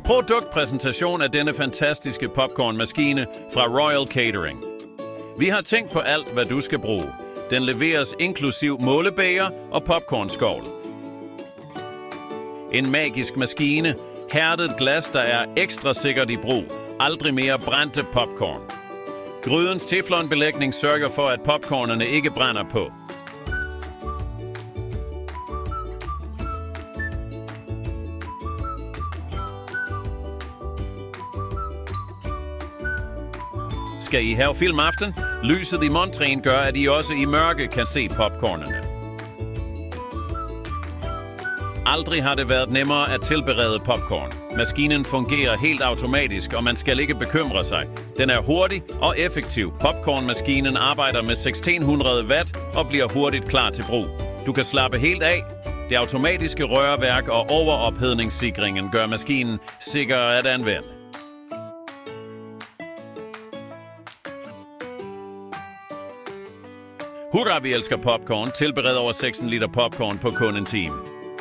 Produktpræsentation af denne fantastiske popcornmaskine fra Royal Catering. Vi har tænkt på alt, hvad du skal bruge. Den leveres inklusiv målebæger og popcornskål. En magisk maskine, hærdet glas, der er ekstra sikkert i brug. Aldrig mere brændte popcorn. Grydens teflonbelægning sørger for, at popcornerne ikke brænder på. Skal I have filmaften? Lyset i montren gør, at I også i mørke kan se popcornene. Aldrig har det været nemmere at tilberede popcorn. Maskinen fungerer helt automatisk, og man skal ikke bekymre sig. Den er hurtig og effektiv. Popcornmaskinen arbejder med 1600 watt og bliver hurtigt klar til brug. Du kan slappe helt af. Det automatiske rørværk og overophedningssikringen gør maskinen sikker at anvende. Hurra, vi elsker popcorn. Tilbered over 16 liter popcorn på kun en time.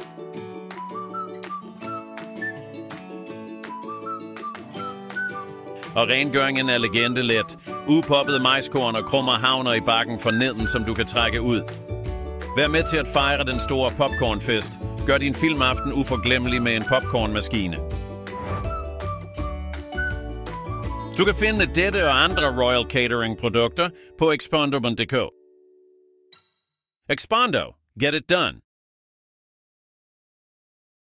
Og rengøringen er legendelet. Upoppede majskorn og krummer havner i bakken for neden, som du kan trække ud. Vær med til at fejre den store popcornfest. Gør din filmaften uforglemmelig med en popcornmaskine. Du kan finde dette og andre Royal Catering produkter på expondo.dk. Expondo. Get it done.